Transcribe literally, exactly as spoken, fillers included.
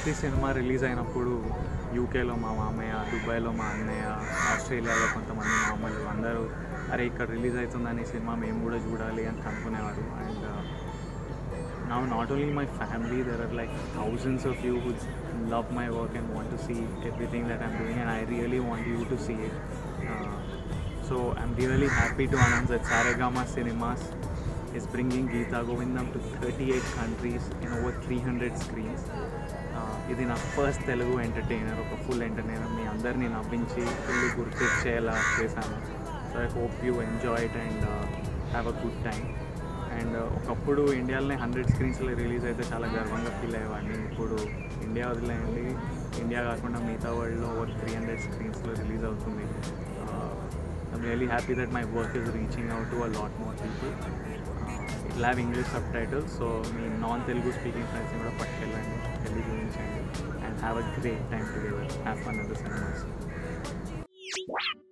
ప్రతి cinema release అయినప్పుడు యూకేలో మా మామయ్య, దుబాయ్లో మా అన్నయ్య, ఆస్ట్రేలియాలో కొంతమంది మామలు అందరూ అరే ఇక్కడ రిలీజ్ అవుతుందని సినిమా మేము కూడా చూడాలి అని అనుకునేవారు. And now not only my family, there are like thousands of you who love my work and want to see everything that I'm doing, and I really want you to see it. Uh, so I'm really happy to announce that Saregama Cinemas is bringing Geethagovindam to thirty-eight countries in over three hundred screens. ఇది నా first Telugu entertainer, ఒక full entertainer మీ అందరినీ నవ్వించి full గుర్తించేలా చేశాను. So I hope you enjoy it and have a good time. And ఒకప్పుడు ఇండియాలోనే హండ్రెడ్ స్క్రీన్స్లో రిలీజ్ అయితే చాలా గర్వంగా ఫీల్ అయ్యేవాడిని. ఇప్పుడు ఇండియా వదిలేయండి, ఇండియా కాకుండా మిగతా వరల్డ్లో ఓవర్ త్రీ హండ్రెడ్ స్క్రీన్స్లో రిలీజ్ అవుతుంది. I'm really happy that my work is reaching out to a lot more people. It have English subtitles, so మీ నాన్ తెలుగు స్పీకింగ్ ఫ్రెండ్స్ని కూడా పట్టుకెళ్ళండి, తెలుగు చూపించండి, and have a great time together, have fun at the cinemas.